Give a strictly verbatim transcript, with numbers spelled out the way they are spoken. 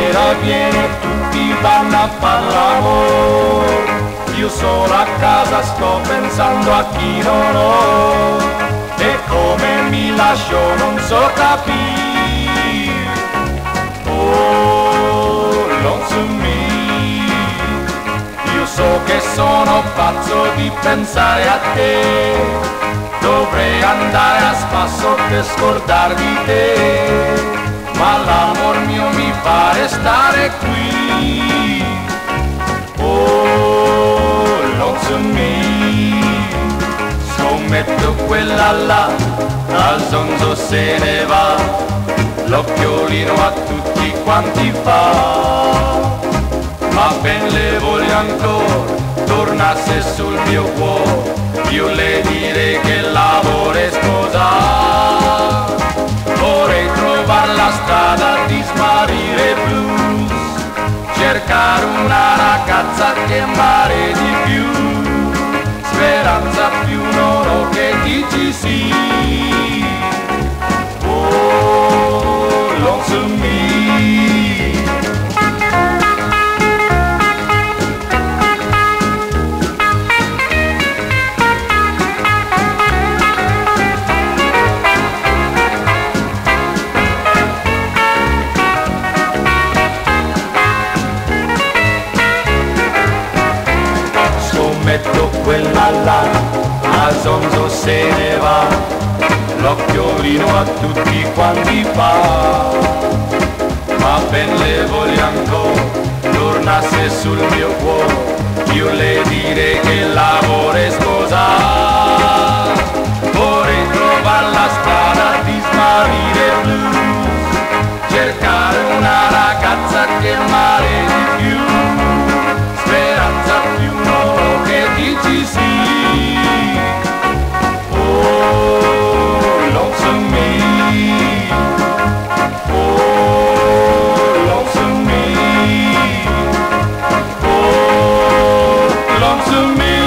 sera viene, tutti vanno a far l'amore. Io solo a casa sto pensando a chi non ho, e come mi lascio non so capire. Oh, Lonesome, io so che sono pazzo di pensare a te, dovrei andare a spasso per scordar di te, ma l'amor mio mi fa restare qui. Oh, Lonesome, scommetto quella là, al zonzo se ne va, l'occhiolino a tutti quanti fa. Ma ben le voglio ancora, tornasse sul mio cuore, io le direi che la vorrei sposare. Vorrei trovare la strada di smarrire blues, cercare una ragazza che mare di più, speranza più non ho che dici sì. Oh, Lonesome, scommetto quella là, a zonzo se ne va, l'occhiolino a tutti quanti fa. Ma ben le voglio ancora, tornasse sul mio cuore, io le direi che la vorrei sposare. Vorrei trovare la strada di smarrire blues, cercare una ragazza che mare di più, speranza più no che dici sì. Oh, Lonesome, oh, Lonesome, oh, Lonesome.